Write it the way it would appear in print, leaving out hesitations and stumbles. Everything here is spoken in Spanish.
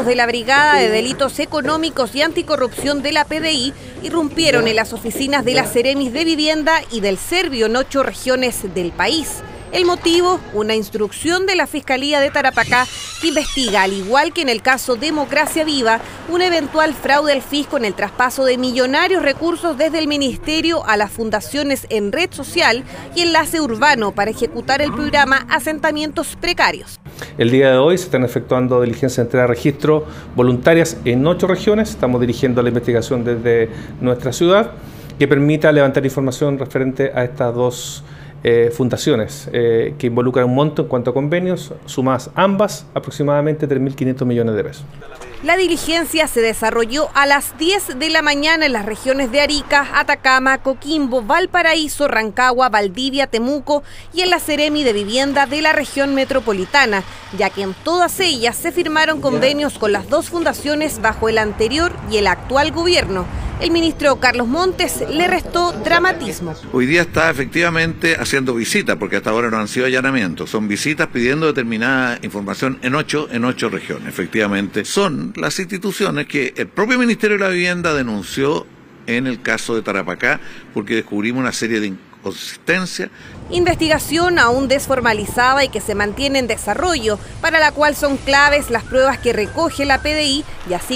Elementos de la Brigada de Delitos Económicos y Anticorrupción de la PDI irrumpieron en las oficinas de la Ceremis de Vivienda y del Servio en 8 regiones del país. El motivo, una instrucción de la Fiscalía de Tarapacá que investiga, al igual que en el caso Democracia Viva, un eventual fraude al fisco en el traspaso de millonarios recursos desde el Ministerio a las fundaciones en red social y enlace urbano para ejecutar el programa Asentamientos Precarios. El día de hoy se están efectuando diligencias de entrega de registro voluntarias en 8 regiones. Estamos dirigiendo la investigación desde nuestra ciudad que permita levantar información referente a estas dos fundaciones que involucran un monto en cuanto a convenios, sumadas ambas aproximadamente 3.500 millones de pesos. La diligencia se desarrolló a las 10 de la mañana en las regiones de Arica, Atacama, Coquimbo, Valparaíso, Rancagua, Valdivia, Temuco y en la Ceremi de Vivienda de la región metropolitana, ya que en todas ellas se firmaron convenios con las dos fundaciones bajo el anterior y el actual gobierno. El ministro Carlos Montes le restó dramatismo. Hoy día está efectivamente haciendo visitas, porque hasta ahora no han sido allanamientos, son visitas pidiendo determinada información en ocho regiones. Efectivamente, son las instituciones que el propio Ministerio de la Vivienda denunció en el caso de Tarapacá, porque descubrimos una serie de inconsistencias. Investigación aún desformalizada y que se mantiene en desarrollo, para la cual son claves las pruebas que recoge la PDI y así